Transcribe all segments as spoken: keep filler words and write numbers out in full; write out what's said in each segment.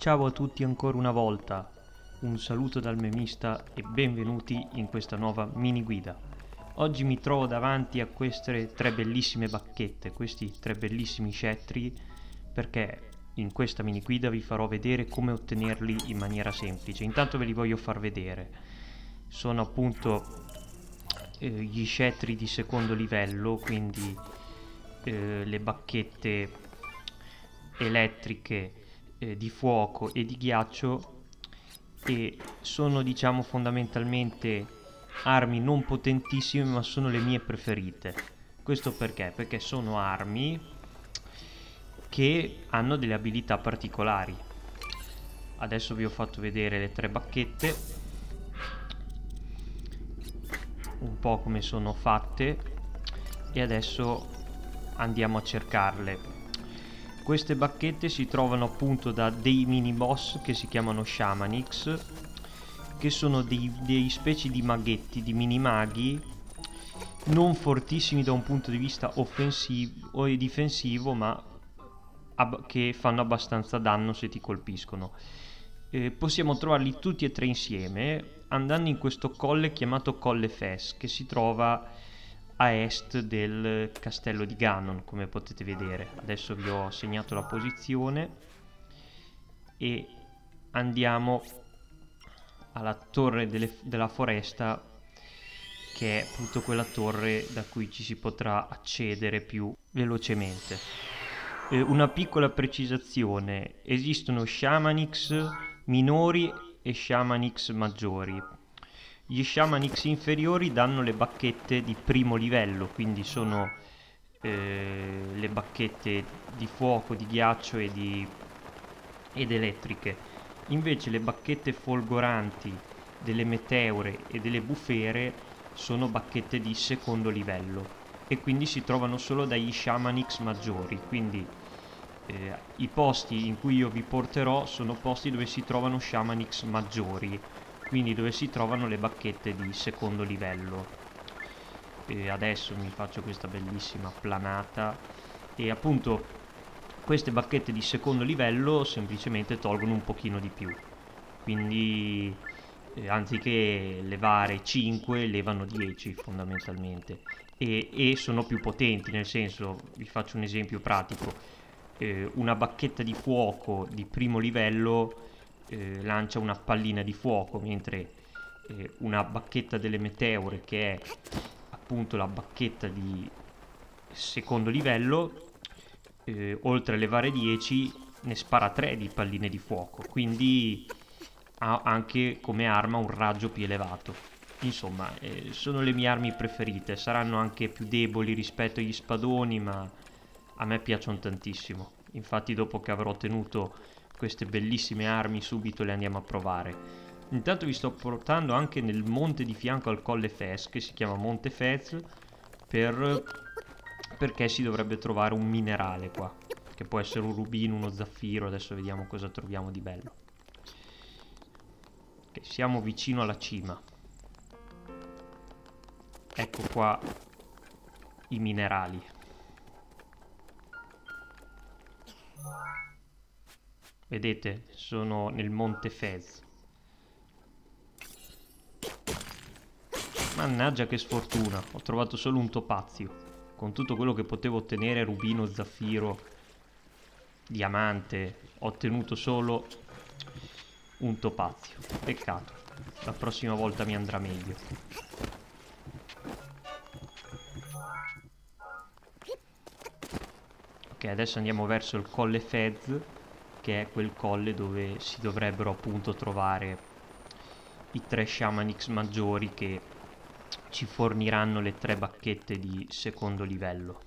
Ciao a tutti ancora una volta, un saluto dal memista e benvenuti in questa nuova mini guida. Oggi mi trovo davanti a queste tre bellissime bacchette, questi tre bellissimi scettri, perché in questa mini guida vi farò vedere come ottenerli in maniera semplice. Intanto ve li voglio far vedere. Sono appunto eh, gli scettri di secondo livello, quindi eh, le bacchette elettriche eh, di fuoco e di ghiaccio, e sono, diciamo, fondamentalmente armi non potentissime, ma sono le mie preferite. Questo perché? Perché sono armi che hanno delle abilità particolari. Adesso vi ho fatto vedere le tre bacchette, un po' come sono fatte, e adesso andiamo a cercarle. Queste bacchette si trovano appunto da dei mini boss che si chiamano Shamanix, che sono dei, dei specie di maghetti, di mini maghi, non fortissimi da un punto di vista offensivo o difensivo, ma che fanno abbastanza danno se ti colpiscono. Eh, possiamo trovarli tutti e tre insieme andando in questo colle chiamato Colle Fes, che si trova a est del castello di Ganon, come potete vedere. Adesso vi ho segnato la posizione e andiamo alla torre delle, della foresta, che è appunto quella torre da cui ci si potrà accedere più velocemente. Eh, una piccola precisazione: esistono Shamanix minori e Shamanix maggiori. Gli Shamanix inferiori danno le bacchette di primo livello, quindi sono eh, le bacchette di fuoco, di ghiaccio e di, ed elettriche. Invece le bacchette folgoranti delle meteore e delle bufere sono bacchette di secondo livello e quindi si trovano solo dagli Shamanix maggiori. Quindi eh, i posti in cui io vi porterò sono posti dove si trovano Shamanix maggiori, quindi dove si trovano le bacchette di secondo livello. E adesso mi faccio questa bellissima planata e appunto queste bacchette di secondo livello semplicemente tolgono un pochino di più, quindi eh, anziché levare cinque levano dieci fondamentalmente, e, e sono più potenti, nel senso, vi faccio un esempio pratico: eh, una bacchetta di fuoco di primo livello Eh, lancia una pallina di fuoco, mentre eh, una bacchetta delle meteore, che è appunto la bacchetta di secondo livello, eh, oltre a levare dieci ne spara tre di palline di fuoco, quindi ha anche come arma un raggio più elevato. Insomma, eh, sono le mie armi preferite. Saranno anche più deboli rispetto agli spadoni, ma a me piacciono tantissimo. Infatti, dopo che avrò ottenuto queste bellissime armi, subito le andiamo a provare. Intanto vi sto portando anche nel monte di fianco al Colle Fes, che si chiama Monte Fez, per... perché si dovrebbe trovare un minerale qua, che può essere un rubino, uno zaffiro. Adesso vediamo cosa troviamo di bello. Ok, siamo vicino alla cima. Ecco qua i minerali. Vedete, sono nel Monte Fez. Mannaggia che sfortuna, ho trovato solo un topazio. Con tutto quello che potevo ottenere, rubino, zaffiro, diamante, ho ottenuto solo un topazio. Peccato, la prossima volta mi andrà meglio. Ok, adesso andiamo verso il Colle Fez, che è quel colle dove si dovrebbero appunto trovare i tre Shamanix maggiori, che ci forniranno le tre bacchette di secondo livello.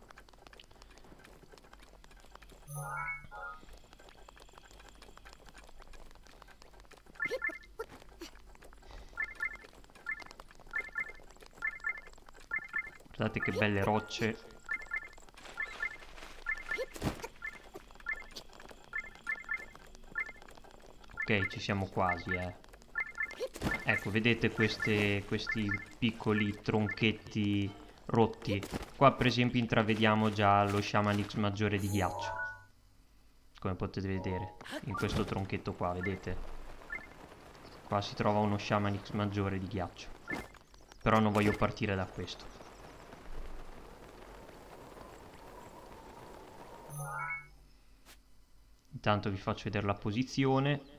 Guardate che belle rocce. Ok, ci siamo quasi, eh. Ecco, vedete queste, questi piccoli tronchetti rotti? Qua per esempio intravediamo già lo Shamanix maggiore di ghiaccio. come potete vedere, in questo tronchetto qua, vedete? Qua si trova uno Shamanix maggiore di ghiaccio, però non voglio partire da questo. Intanto vi faccio vedere la posizione.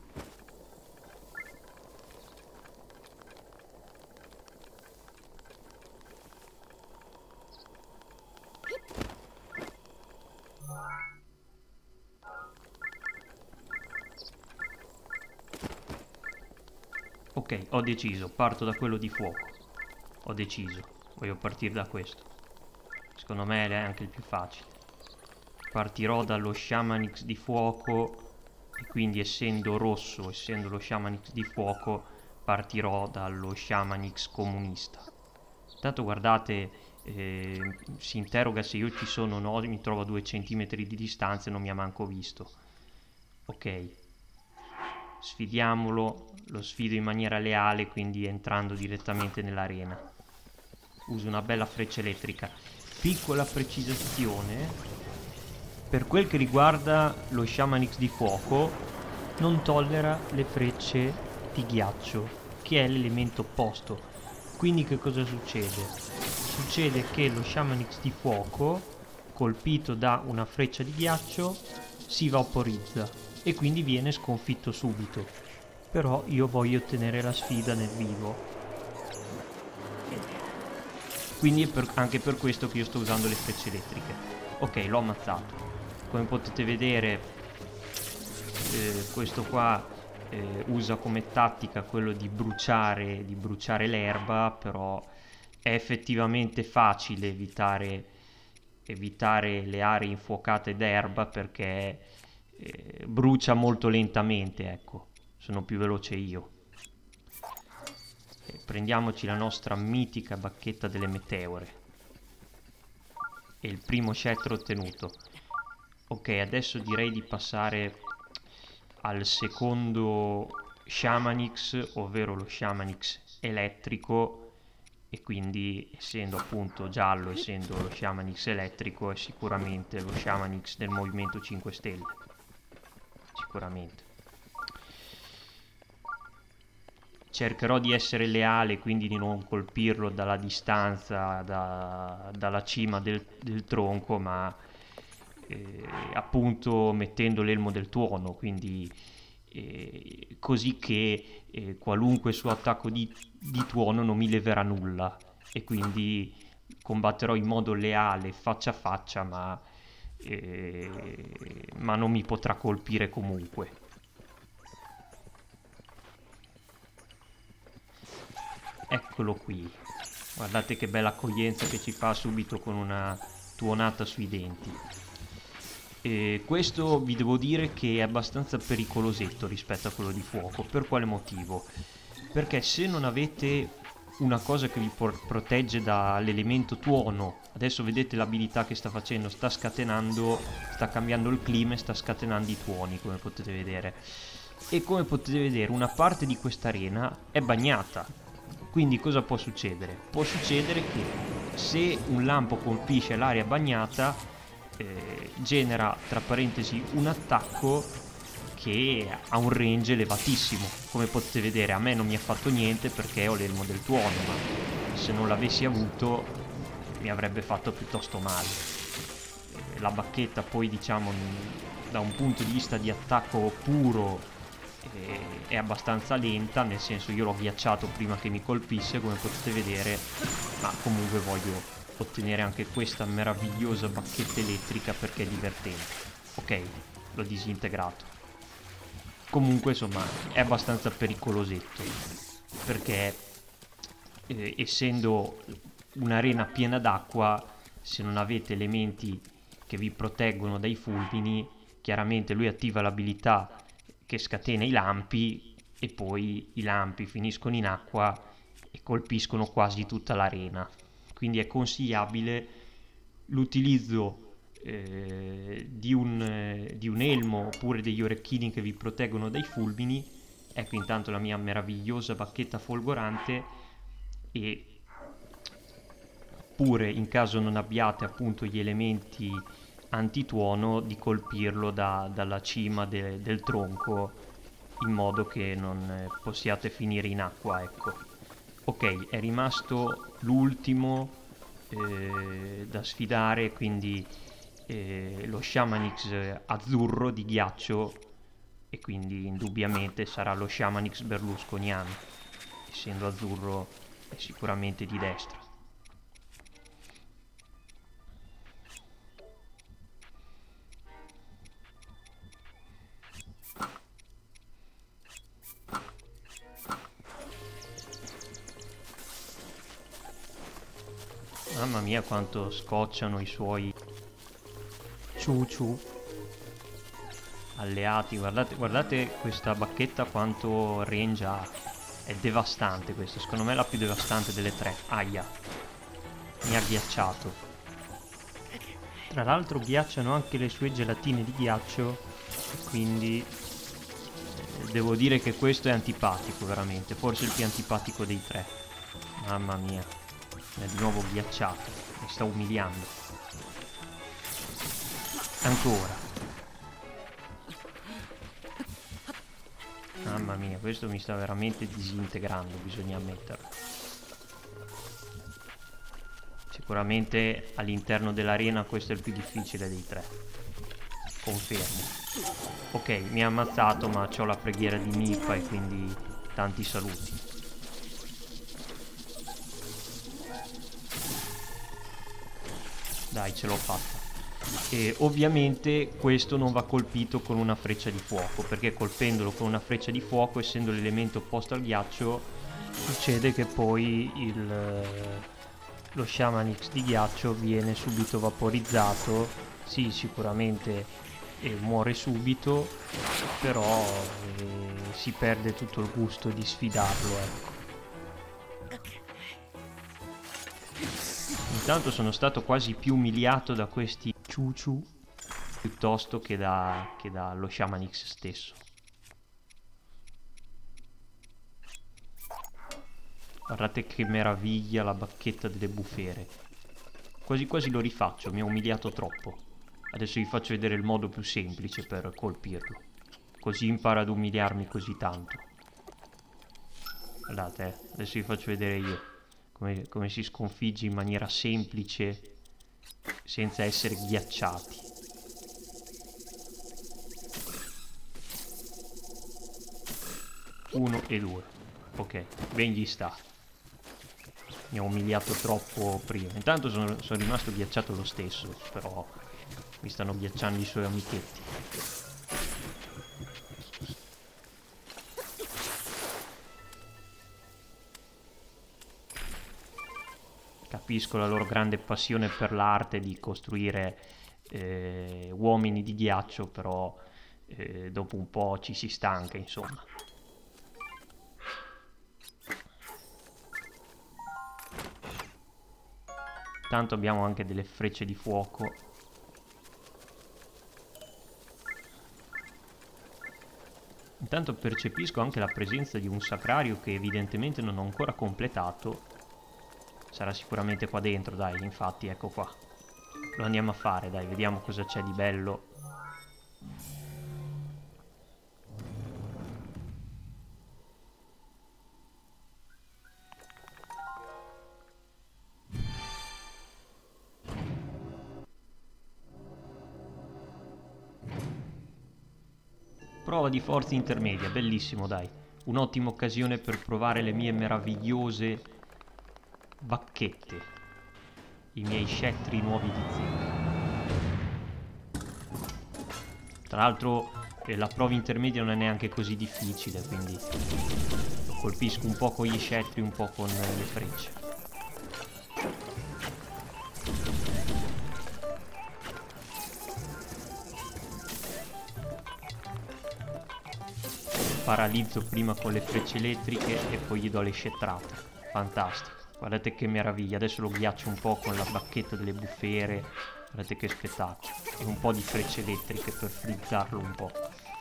Ok, ho deciso, parto da quello di fuoco. Ho deciso, voglio partire da questo. Secondo me è anche il più facile. Partirò dallo Shamanix di fuoco e quindi essendo rosso, essendo lo Shamanix di fuoco, partirò dallo Shamanix comunista. Intanto guardate, eh, si interroga se io ci sono o no, mi trovo a due centimetri di distanza e non mi ha manco visto. Ok. Sfidiamolo, lo sfido in maniera leale, quindi entrando direttamente nell'arena. Uso una bella freccia elettrica. Piccola precisazione, per quel che riguarda lo Shamanix di fuoco, non tollera le frecce di ghiaccio, che è l'elemento opposto. Quindi che cosa succede? Succede che lo Shamanix di fuoco, colpito da una freccia di ghiaccio, si vaporizza e quindi viene sconfitto subito. Però io voglio ottenere la sfida nel vivo, quindi è per, anche per questo che io sto usando le frecce elettriche. Ok, l'ho ammazzato. Come potete vedere, eh, questo qua eh, usa come tattica quello di bruciare, di bruciare l'erba, però è effettivamente facile evitare, evitare le aree infuocate d'erba perché eh, brucia molto lentamente, ecco, sono più veloce io. E prendiamoci la nostra mitica bacchetta delle meteore e il primo scettro ottenuto. Ok, adesso direi di passare al secondo Shamanix, ovvero lo Shamanix elettrico, e quindi essendo appunto giallo, essendo lo Shamanix elettrico, è sicuramente lo Shamanix del Movimento cinque Stelle. Sicuramente. Cercherò di essere leale, quindi di non colpirlo dalla distanza, da, dalla cima del, del tronco, ma eh, appunto mettendo l'elmo del tuono, quindi eh, così che eh, qualunque suo attacco di, di tuono non mi leverà nulla, e quindi combatterò in modo leale, faccia a faccia, ma, eh, ma non mi potrà colpire comunque. Eccolo qui, guardate che bella accoglienza che ci fa subito con una tuonata sui denti. E questo vi devo dire che è abbastanza pericolosetto rispetto a quello di fuoco. Per quale motivo? Perché se non avete una cosa che vi protegge dall'elemento tuono, adesso vedete l'abilità che sta facendo, sta scatenando, sta cambiando il clima e sta scatenando i tuoni, come potete vedere. E come potete vedere una parte di questa arena è bagnata. Quindi cosa può succedere? Può succedere che se un lampo colpisce l'area bagnata, eh, genera tra parentesi un attacco che ha un range elevatissimo. Come potete vedere, a me non mi ha fatto niente perché ho l'elmo del tuono, ma se non l'avessi avuto mi avrebbe fatto piuttosto male. Eh, la bacchetta poi, diciamo, da un punto di vista di attacco puro è abbastanza lenta, nel senso io l'ho ghiacciato prima che mi colpisse, come potete vedere, ma comunque voglio ottenere anche questa meravigliosa bacchetta elettrica perché è divertente. Ok, l'ho disintegrato. Comunque insomma è abbastanza pericolosetto perché eh, essendo un'arena piena d'acqua, se non avete elementi che vi proteggono dai fulmini, chiaramente lui attiva l'abilità che scatena i lampi e poi i lampi finiscono in acqua e colpiscono quasi tutta l'arena. Quindi è consigliabile l'utilizzo eh, di, un, eh, di un elmo oppure degli orecchini che vi proteggono dai fulmini. Ecco intanto la mia meravigliosa bacchetta folgorante, e pure in caso non abbiate appunto gli elementi antituono di colpirlo da, dalla cima de, del tronco, in modo che non eh, possiate finire in acqua, ecco. Ok, è rimasto l'ultimo eh, da sfidare, quindi eh, lo Shamanix azzurro di ghiaccio, e quindi indubbiamente sarà lo Shamanix berlusconiano, essendo azzurro è sicuramente di destra. Mamma mia quanto scocciano i suoi ciu ciu alleati. Guardate, guardate questa bacchetta quanto range ha. È devastante questa, secondo me è la più devastante delle tre. Aia, mi ha ghiacciato. Tra l'altro ghiacciano anche le sue gelatine di ghiaccio, quindi devo dire che questo è antipatico veramente, forse il più antipatico dei tre. Mamma mia, mi ha di nuovo ghiacciato, mi sta umiliando. Ancora. Mamma mia, questo mi sta veramente disintegrando, bisogna ammetterlo. Sicuramente all'interno dell'arena questo è il più difficile dei tre. Confermo. Ok, mi ha ammazzato, ma c'ho la preghiera di Mifa e quindi tanti saluti. Dai, ce l'ho fatta. E ovviamente questo non va colpito con una freccia di fuoco, perché colpendolo con una freccia di fuoco, essendo l'elemento opposto al ghiaccio, succede che poi il, lo Shamanix di ghiaccio viene subito vaporizzato. Sì, sicuramente eh, muore subito, però eh, si perde tutto il gusto di sfidarlo, ecco. Intanto sono stato quasi più umiliato da questi ciu ciu piuttosto che, da, che dallo Shamanix stesso. Guardate che meraviglia la bacchetta delle bufere. Quasi quasi lo rifaccio, mi ha umiliato troppo. Adesso vi faccio vedere il modo più semplice per colpirlo, così impara ad umiliarmi così tanto. Guardate, eh, adesso vi faccio vedere io come, come si sconfigge in maniera semplice senza essere ghiacciati. Uno e due. Ok, ben gli sta. Mi ha umiliato troppo prima. Intanto sono, sono rimasto ghiacciato lo stesso, però mi stanno ghiacciando i suoi amichetti. Capisco la loro grande passione per l'arte di costruire eh, uomini di ghiaccio, però eh, dopo un po' ci si stanca, insomma. Tanto abbiamo anche delle frecce di fuoco. Intanto percepisco anche la presenza di un sacrario che evidentemente non ho ancora completato. Sarà sicuramente qua dentro, dai, infatti, ecco qua. Lo andiamo a fare, dai, vediamo cosa c'è di bello. Prova di forza intermedia, bellissimo, dai. Un'ottima occasione per provare le mie meravigliose bacchette, i miei scettri nuovi di zecca. Tra l'altro eh, la prova intermedia non è neanche così difficile, quindi lo colpisco un po' con gli scettri, un po' con eh, le frecce. Paralizzo prima con le frecce elettriche e poi gli do le scetrate. Fantastico. Guardate che meraviglia. Adesso lo ghiaccio un po' con la bacchetta delle bufere. Guardate che spettacolo. E un po' di frecce elettriche per frizzarlo un po'.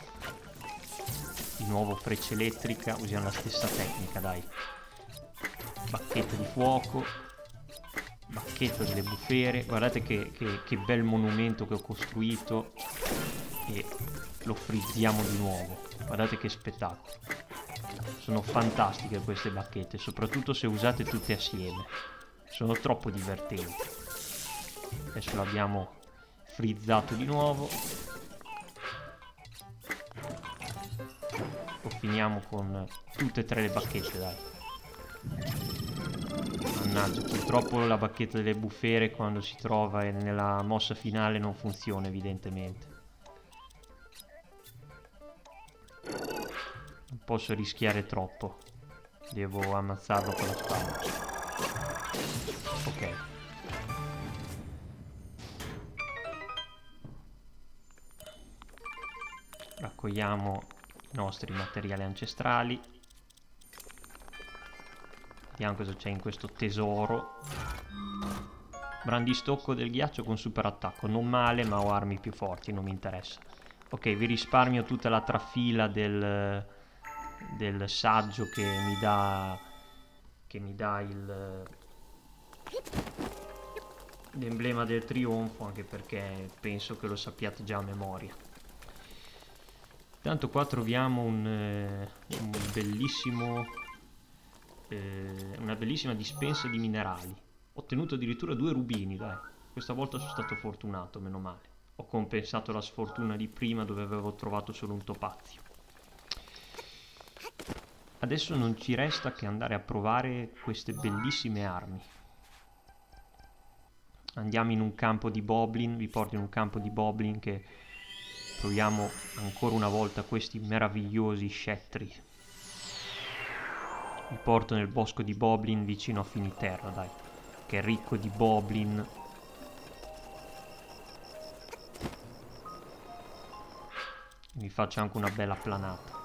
Di nuovo freccia elettrica. Usiamo la stessa tecnica, dai. Bacchetta di fuoco. bacchetta delle bufere. Guardate che, che, che bel monumento che ho costruito, e lo frizziamo di nuovo. Guardate che spettacolo. Sono fantastiche queste bacchette, soprattutto se usate tutte assieme. Sono troppo divertenti. Adesso l'abbiamo frizzato di nuovo. Lo finiamo con tutte e tre le bacchette, dai. Mannaggia, purtroppo la bacchetta delle bufere quando si trova nella mossa finale non funziona evidentemente. Non posso rischiare troppo. Devo ammazzarlo con la spada. Ok. Raccogliamo i nostri materiali ancestrali. Vediamo cosa c'è in questo tesoro. Brandistocco del ghiaccio con super attacco. Non male, ma ho armi più forti, non mi interessa. Ok, vi risparmio tutta la trafila del, del saggio che mi dà, che mi dà il, l'emblema del trionfo, anche perché penso che lo sappiate già a memoria. Tanto qua troviamo un, eh, un bellissimo, eh, una bellissima dispensa di minerali. Ho ottenuto addirittura due rubini, dai. Questa volta sono stato fortunato, meno male. Ho compensato la sfortuna di prima dove avevo trovato solo un topazio. Adesso non ci resta che andare a provare queste bellissime armi. Andiamo in un campo di Boblin, vi porto in un campo di Boblin che proviamo ancora una volta questi meravigliosi scettri. Vi porto nel bosco di Boblin vicino a Finiterra, dai, che è ricco di Boblin. Vi faccio anche una bella planata.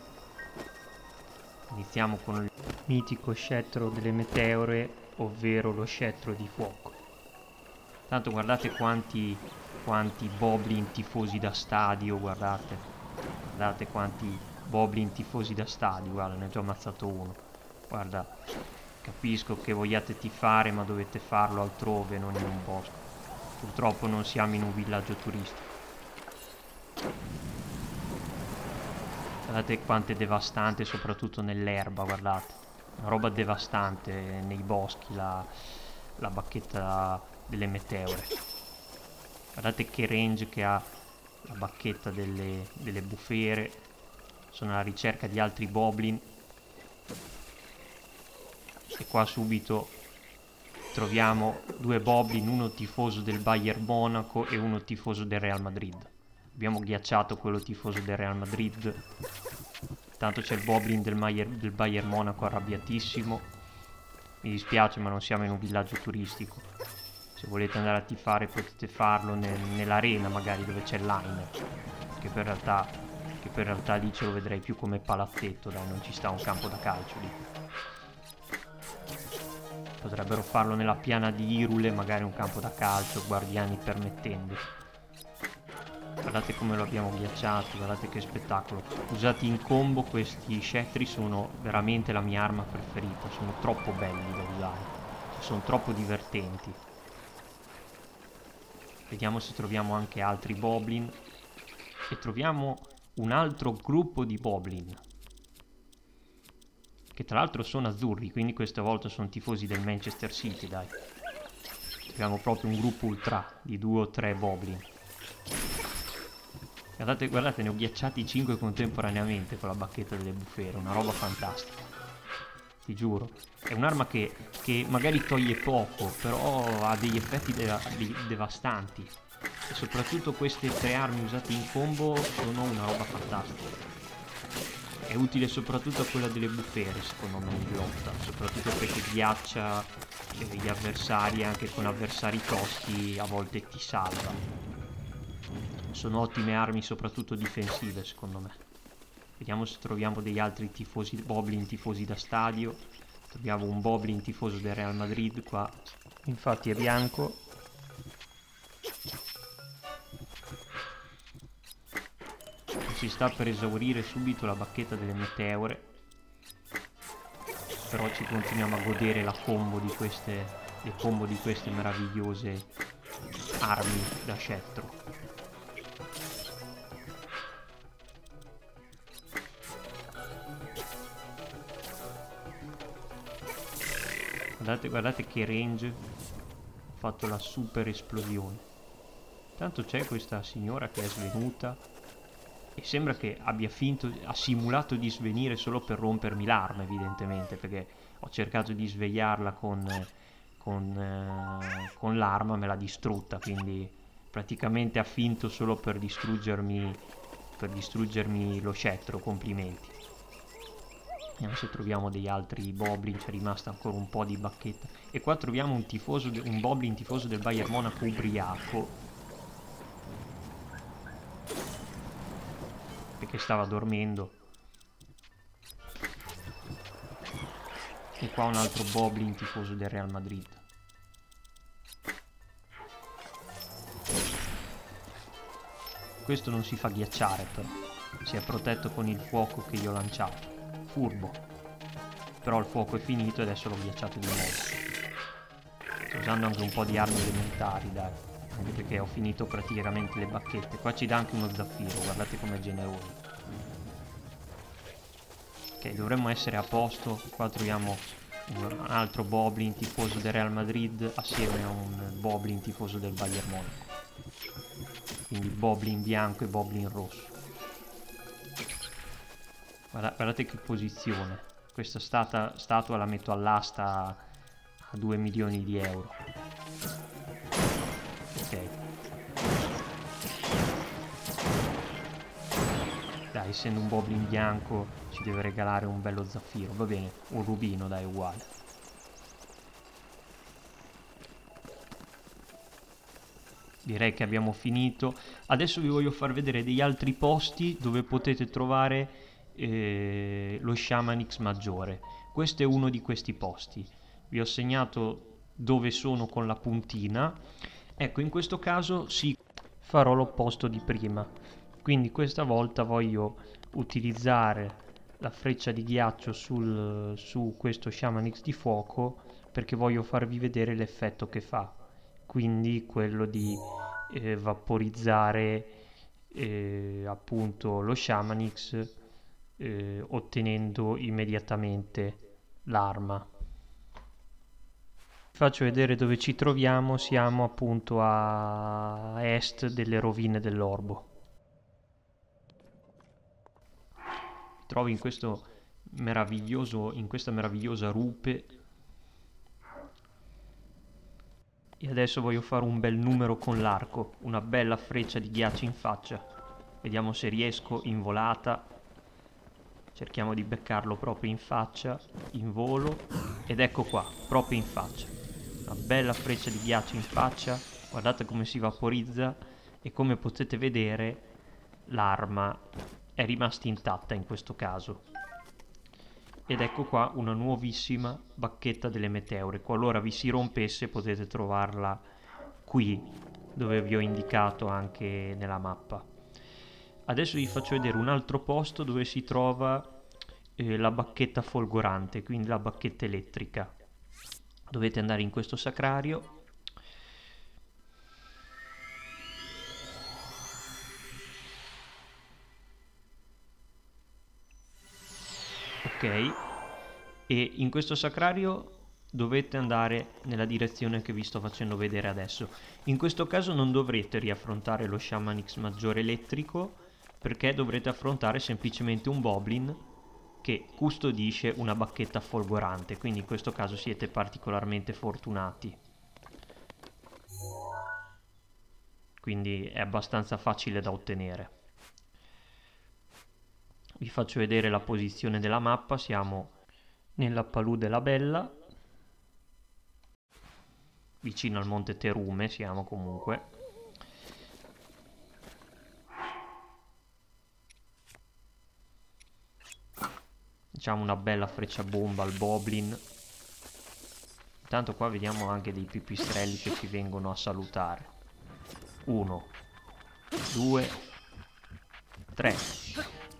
Iniziamo con il mitico scettro delle meteore, ovvero lo scettro di fuoco. Tanto guardate quanti, quanti Boblin tifosi da stadio, guardate. Guardate quanti Boblin tifosi da stadio, guarda, ne ho già ammazzato uno. Guarda, capisco che vogliate tifare, ma dovete farlo altrove, non in un bosco. Purtroppo non siamo in un villaggio turistico. Guardate quanto è devastante, soprattutto nell'erba, guardate. Una roba devastante nei boschi, la, la bacchetta delle meteore. Guardate che range che ha la bacchetta delle, delle bufere. Sono alla ricerca di altri Boblin. E qua subito troviamo due Boblin, uno tifoso del Bayern Monaco e uno tifoso del Real Madrid. Abbiamo ghiacciato quello tifoso del Real Madrid. Tanto c'è il Boblin del, Maier, del Bayern Monaco arrabbiatissimo. Mi dispiace, ma non siamo in un villaggio turistico. Se volete andare a tifare potete farlo nel, nell'arena magari dove c'è il liner. Che per realtà, che per realtà lì ce lo vedrei più come palazzetto, dai, non ci sta un campo da calcio lì. Potrebbero farlo nella piana di Irule, magari un campo da calcio, guardiani permettendo. Guardate come lo abbiamo ghiacciato, guardate che spettacolo. Usati in combo questi scettri sono veramente la mia arma preferita, sono troppo belli da usare, sono troppo divertenti. Vediamo se troviamo anche altri Boblin. E troviamo un altro gruppo di Boblin, che tra l'altro sono azzurri, quindi questa volta sono tifosi del Manchester City, dai. Abbiamo proprio un gruppo ultra di due o tre Boblin. Guardate, guardate, ne ho ghiacciati cinque contemporaneamente con la bacchetta delle bufere, una roba fantastica. Ti giuro. È un'arma che, che magari toglie poco, però ha degli effetti de de devastanti. E soprattutto queste tre armi usate in combo sono una roba fantastica. È utile soprattutto a quella delle bufere, secondo me, in lotta, soprattutto perché ghiaccia gli avversari, anche con avversari tosti a volte ti salva. Sono ottime armi, soprattutto difensive, secondo me. Vediamo se troviamo degli altri tifosi, Boblin tifosi da stadio. Troviamo un Boblin tifoso del Real Madrid qua, infatti è bianco. Si sta per esaurire subito la bacchetta delle meteore, però ci continuiamo a godere la combo di queste, le combo di queste meravigliose armi da scettro. Guardate, guardate che range, ho fatto la super esplosione. Tanto c'è questa signora che è svenuta e sembra che abbia finto, ha simulato di svenire solo per rompermi l'arma, evidentemente, perché ho cercato di svegliarla con, con, eh, con l'arma, me l'ha distrutta, quindi praticamente ha finto solo per distruggermi, per distruggermi lo scettro. Complimenti. Vediamo se troviamo degli altri Boblin, c'è rimasta ancora un po' di bacchetta. E qua troviamo un tifoso, un Boblin tifoso del Bayern Monaco ubriaco, perché stava dormendo. E qua un altro Boblin tifoso del Real Madrid. Questo non si fa ghiacciare, però si è protetto con il fuoco che gli ho lanciato. Furbo. Però il fuoco è finito e adesso l'ho ghiacciato di nuovo. Sto usando anche un po' di armi elementari, dai, anche perché ho finito praticamente le bacchette. Qua ci dà anche uno zaffiro, guardate com'è generoso. Ok, dovremmo essere a posto. Qua troviamo un altro Boblin tifoso del Real Madrid assieme a un Boblin tifoso del Bayern Monaco. Quindi Boblin bianco e Boblin rosso. Guarda, guardate che posizione. Questa stata, statua la metto all'asta a due milioni di euro. Ok. Dai, essendo un Boblin bianco ci deve regalare un bello zaffiro. Va bene, un rubino, dai, uguale. Direi che abbiamo finito. Adesso vi voglio far vedere degli altri posti dove potete trovare eh, lo Shaman X maggiore. Questo è uno di questi posti. Vi ho segnato dove sono con la puntina. Ecco, in questo caso sì, farò l'opposto di prima. Quindi questa volta voglio utilizzare la freccia di ghiaccio sul, su questo Shaman X di fuoco, perché voglio farvi vedere l'effetto che fa. Quindi quello di eh, vaporizzare eh, appunto lo Shaman X eh, ottenendo immediatamente l'arma. Faccio vedere dove ci troviamo. Siamo appunto a est delle rovine dell'orbo. Mi trovo in questo meraviglioso, in questa meravigliosa rupe. E adesso voglio fare un bel numero con l'arco, una bella freccia di ghiaccio in faccia. Vediamo se riesco in volata. Cerchiamo di beccarlo proprio in faccia, in volo. Ed ecco qua, proprio in faccia. Una bella freccia di ghiaccio in faccia. Guardate come si vaporizza. E come potete vedere, l'arma è rimasta intatta in questo caso. Ed ecco qua una nuovissima bacchetta delle meteore. Qualora vi si rompesse potete trovarla qui, dove vi ho indicato anche nella mappa. Adesso vi faccio vedere un altro posto dove si trova eh, la bacchetta folgorante, quindi la bacchetta elettrica. Dovete andare in questo sacrario. Ok, e in questo sacrario dovete andare nella direzione che vi sto facendo vedere adesso. In questo caso non dovrete riaffrontare lo Shaman X maggiore elettrico, perché dovrete affrontare semplicemente un Boblin che custodisce una bacchetta folgorante, quindi in questo caso siete particolarmente fortunati. Quindi è abbastanza facile da ottenere. Vi faccio vedere la posizione della mappa. Siamo nella palude La Bella, vicino al monte Terume siamo comunque. Facciamo una bella freccia bomba al Boblin. Intanto qua vediamo anche dei pipistrelli che ci vengono a salutare. Uno, due, tre.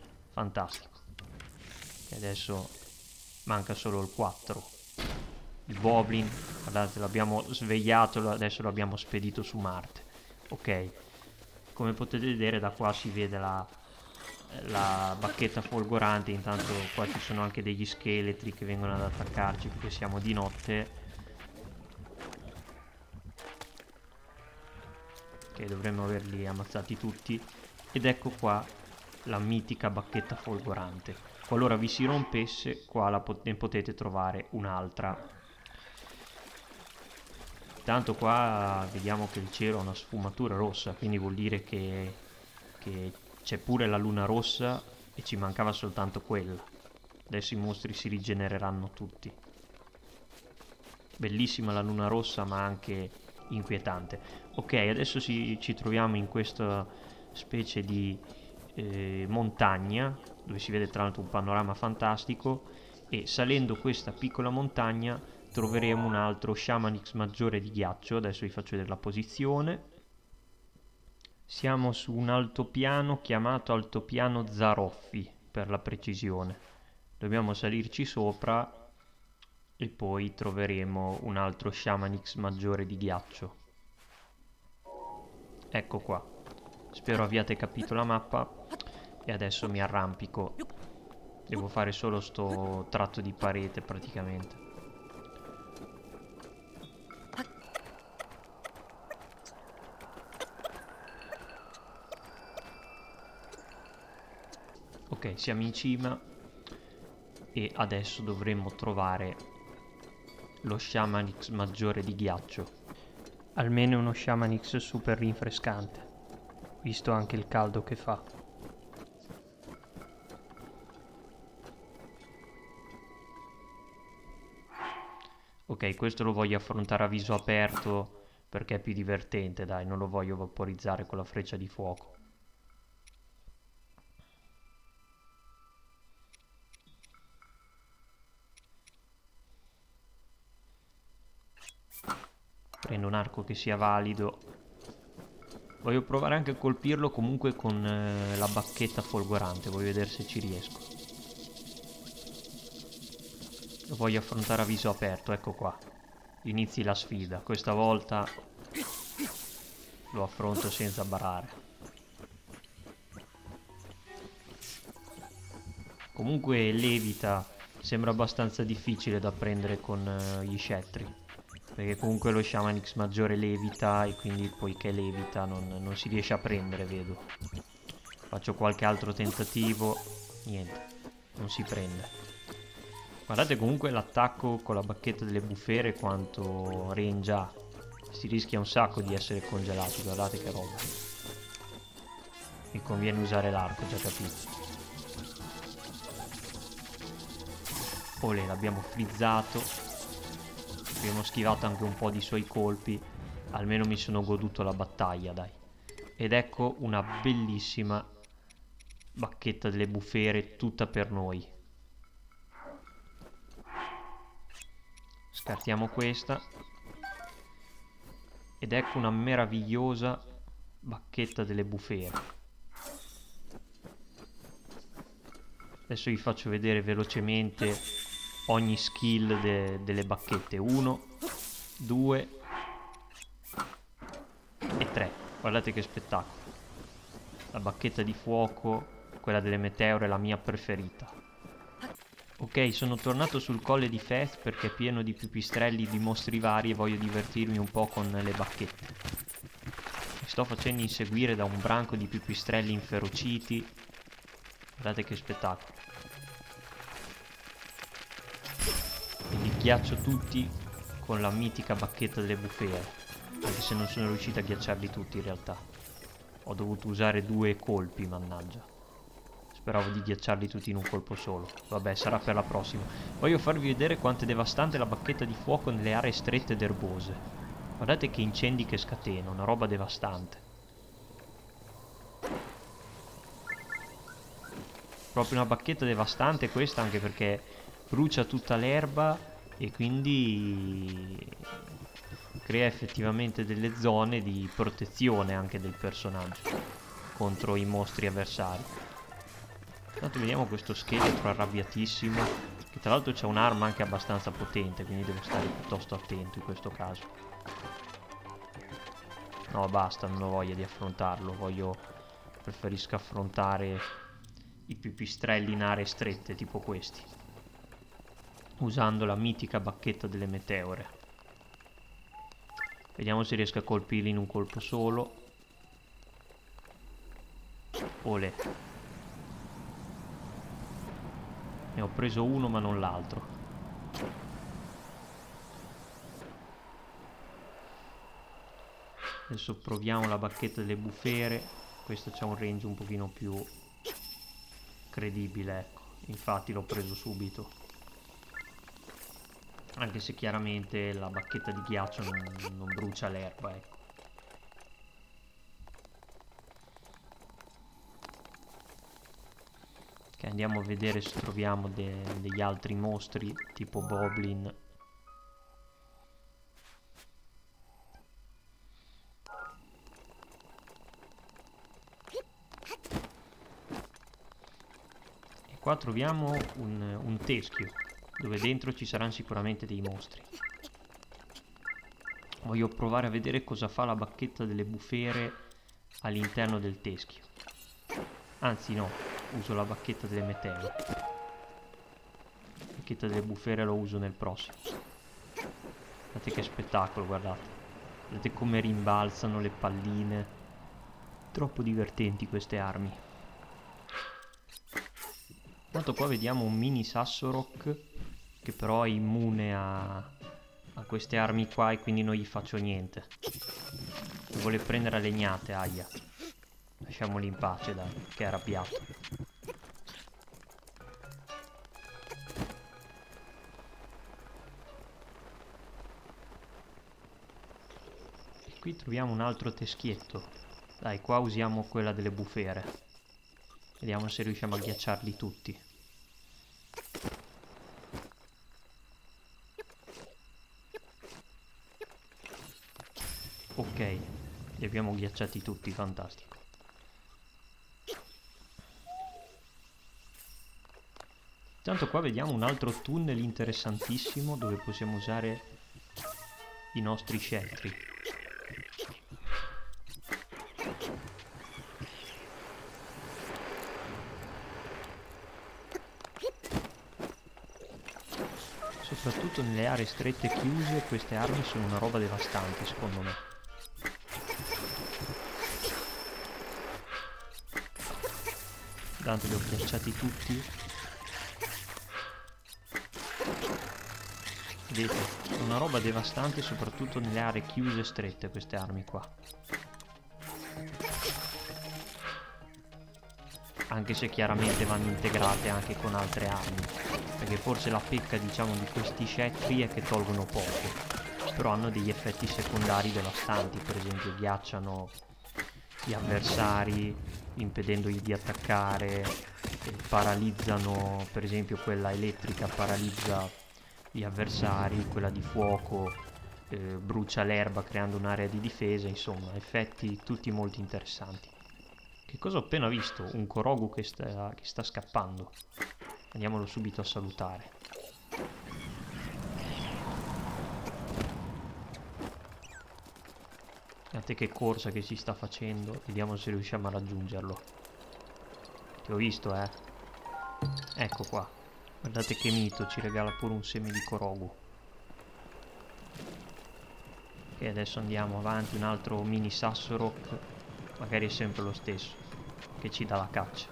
Fantastico. E adesso manca solo il quattro. il Goblin, guardate, l'abbiamo svegliato, adesso l'abbiamo spedito su Marte. Ok, come potete vedere da qua si vede la, la bacchetta folgorante. Intanto qua ci sono anche degli scheletri che vengono ad attaccarci perché siamo di notte. Ok, dovremmo averli ammazzati tutti. Ed ecco qua la mitica bacchetta folgorante. Qualora vi si rompesse, qua la pot- ne potete trovare un'altra. Tanto qua vediamo che il cielo ha una sfumatura rossa, quindi vuol dire che, che c'è pure la luna rossa e ci mancava soltanto quella. Adesso i mostri si rigenereranno tutti. Bellissima la luna rossa, ma anche inquietante. Ok, adesso si, ci troviamo in questa specie di eh, montagna, dove si vede tra l'altro un panorama fantastico, e salendo questa piccola montagna troveremo un altro Shamanix maggiore di ghiaccio. Adesso vi faccio vedere la posizione. Siamo su un altopiano chiamato altopiano Zaroffi, per la precisione. Dobbiamo salirci sopra e poi troveremo un altro Shamanix maggiore di ghiaccio. Ecco qua. Spero abbiate capito la mappa. E adesso mi arrampico. Devo fare solo sto tratto di parete praticamente. Ok, siamo in cima e adesso dovremmo trovare lo Shamanix maggiore di ghiaccio. Almeno uno Shamanix super rinfrescante, visto anche il caldo che fa. Ok, questo lo voglio affrontare a viso aperto perché è più divertente, dai, non lo voglio vaporizzare con la freccia di fuoco. Prendo un arco che sia valido. Voglio provare anche a colpirlo comunque con eh, la bacchetta folgorante. Voglio vedere se ci riesco. Lo voglio affrontare a viso aperto, ecco qua. Inizi la sfida. Questa volta lo affronto senza barare. Comunque levita. Sembra abbastanza difficile da prendere con eh, gli scettri. Perché comunque lo Shamanix maggiore levita e quindi poiché levita non, non si riesce a prendere, vedo. Faccio qualche altro tentativo. Niente, non si prende. Guardate comunque l'attacco con la bacchetta delle bufere quanto range ha. Si rischia un sacco di essere congelati, guardate che roba. Mi conviene usare l'arco, già capito. Olè, l'abbiamo frizzato. Abbiamo schivato anche un po' di suoi colpi. Almeno mi sono goduto la battaglia, dai. Ed ecco una bellissima bacchetta delle bufere tutta per noi. Scartiamo questa. Ed ecco una meravigliosa bacchetta delle bufere. Adesso vi faccio vedere velocemente ogni skill de delle bacchette. Uno, due e tre. Guardate che spettacolo. La bacchetta di fuoco, quella delle meteore, è la mia preferita. Ok, sono tornato sul colle di Feth perché è pieno di pipistrelli di mostri vari e voglio divertirmi un po' con le bacchette. Mi sto facendo inseguire da un branco di pipistrelli inferociti. Guardate che spettacolo. E li ghiaccio tutti con la mitica bacchetta delle bufere, anche se non sono riuscito a ghiacciarli tutti in realtà. Ho dovuto usare due colpi, mannaggia. Speravo di ghiacciarli tutti in un colpo solo. Vabbè, sarà per la prossima. Voglio farvi vedere quanto è devastante la bacchetta di fuoco nelle aree strette ed erbose. Guardate che incendi che scatena, una roba devastante. Proprio una bacchetta devastante questa, anche perché brucia tutta l'erba e quindi crea effettivamente delle zone di protezione anche del personaggio contro i mostri avversari. Intanto vediamo questo scheletro arrabbiatissimo. Che tra l'altro c'è un'arma anche abbastanza potente, quindi devo stare piuttosto attento in questo caso. No, basta, non ho voglia di affrontarlo. Voglio... Preferisco affrontare i pipistrelli in aree strette, tipo questi, usando la mitica bacchetta delle meteore. Vediamo se riesco a colpirli in un colpo solo. Olè. Ne ho preso uno ma non l'altro. Adesso proviamo la bacchetta delle bufere. Questo c'ha un range un pochino più credibile, ecco. Infatti l'ho preso subito. Anche se chiaramente la bacchetta di ghiaccio non, non brucia l'erba, ecco. Ok, andiamo a vedere se troviamo de degli altri mostri tipo goblin. E qua troviamo un, un teschio, dove dentro ci saranno sicuramente dei mostri. Voglio provare a vedere cosa fa la bacchetta delle bufere all'interno del teschio. Anzi no, uso la bacchetta delle meteore. La bacchetta delle bufere lo uso nel prossimo. Guardate che spettacolo, guardate. Guardate come rimbalzano le palline. Troppo divertenti queste armi. Tanto qua vediamo un mini Sassorok che però è immune a, a queste armi qua e quindi non gli faccio niente. Mi vuole prendere a legnate, aia. Lasciamoli in pace, dai, che è arrabbiato. E qui troviamo un altro teschietto. Dai, qua usiamo quella delle bufere. Vediamo se riusciamo a ghiacciarli tutti. Ok, li abbiamo ghiacciati tutti, fantastico. Intanto qua vediamo un altro tunnel interessantissimo dove possiamo usare i nostri scettri. Soprattutto nelle aree strette e chiuse queste armi sono una roba devastante, secondo me. Tanto li ho ghiacciati tutti. Vedete, sono una roba devastante soprattutto nelle aree chiuse e strette queste armi qua. Anche se chiaramente vanno integrate anche con altre armi, perché forse la pecca, diciamo, di questi scettri è che tolgono poco, però hanno degli effetti secondari devastanti. Per esempio ghiacciano gli avversari impedendogli di attaccare, e paralizzano, per esempio quella elettrica paralizza gli avversari, quella di fuoco eh, brucia l'erba creando un'area di difesa. Insomma, effetti tutti molto interessanti. Che cosa ho appena visto? Un Korogu che sta, che sta scappando. Andiamolo subito a salutare. Guardate che corsa che si sta facendo. Vediamo se riusciamo a raggiungerlo. Ti ho visto, eh. Ecco qua. Guardate che mito, ci regala pure un seme di Korogu. E adesso andiamo avanti, un altro mini Sassorok. Magari è sempre lo stesso che ci dà la caccia.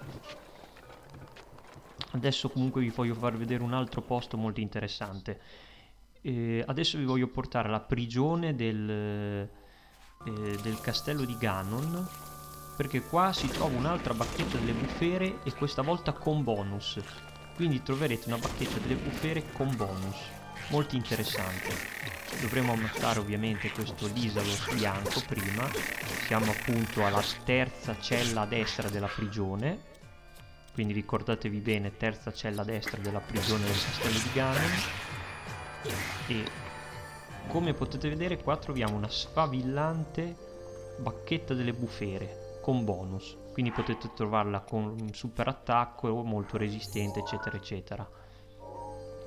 Adesso comunque vi voglio far vedere un altro posto molto interessante. Eh, adesso vi voglio portare alla prigione del, eh, del castello di Ganon, perché qua si trova un'altra bacchetta delle bufere e questa volta con bonus. Quindi troverete una bacchetta delle bufere con bonus. Molto interessante. Dovremo ammazzare ovviamente questo Lysalos bianco prima. Siamo appunto alla terza cella a destra della prigione. Quindi ricordatevi bene, terza cella a destra della prigione del castello di Ganon. E come potete vedere qua troviamo una sfavillante bacchetta delle bufere con bonus. Quindi potete trovarla con un super attacco molto resistente, eccetera eccetera.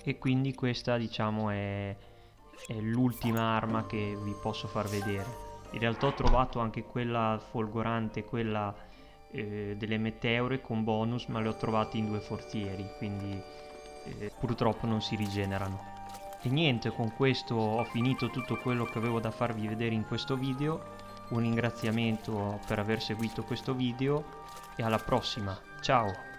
e quindi questa diciamo è, è l'ultima arma che vi posso far vedere. In realtà ho trovato anche quella folgorante, quella eh, delle meteore con bonus, ma le ho trovate in due forzieri, quindi eh, purtroppo non si rigenerano. E niente, con questo ho finito tutto quello che avevo da farvi vedere in questo video. Un ringraziamento per aver seguito questo video e alla prossima, ciao!